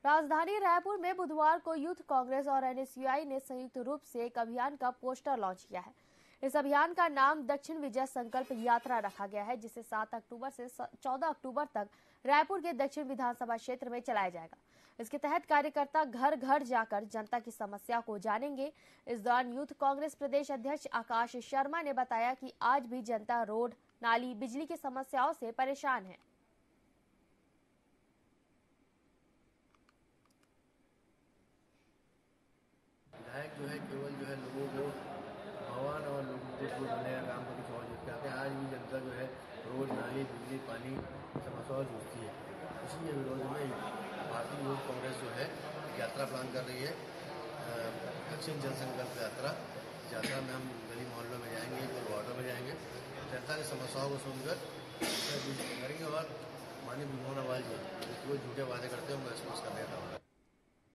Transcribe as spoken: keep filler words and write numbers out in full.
राजधानी रायपुर में बुधवार को यूथ कांग्रेस और एन एस यू आई ने संयुक्त रूप से एक अभियान का पोस्टर लॉन्च किया है। इस अभियान का नाम दक्षिण विजय संकल्प यात्रा रखा गया है, जिसे सात अक्टूबर से चौदह अक्टूबर तक रायपुर के दक्षिण विधानसभा क्षेत्र में चलाया जाएगा। इसके तहत कार्यकर्ता घर घर जाकर जनता की समस्या को जानेंगे। इस दौरान यूथ कांग्रेस प्रदेश अध्यक्ष आकाश शर्मा ने बताया कि आज भी जनता रोड, नाली, बिजली की समस्याओं से परेशान है। विधायक जो है केवल जो है लोगों को भगवान और लोगों को जो बनेगा काम को कुछ और जुटते आते हैं। आज भी जनता जो है रोड, नाली, बिजली, पानी समस्याओं जूझती है। इसी के विरोध में भारतीय यूथ कांग्रेस जो है यात्रा प्लान कर रही है, दक्षिण जनसंकल्प यात्रा। यात्रा में हम गली मोहल्लों में जाएंगे, कुछ वार्डों में जाएंगे, जनता की समस्याओं को सुनकर करेंगे और माननीय मोहन अग्रवाल जी जो झूठे वादे करते हैं उनको एक्सपोज करने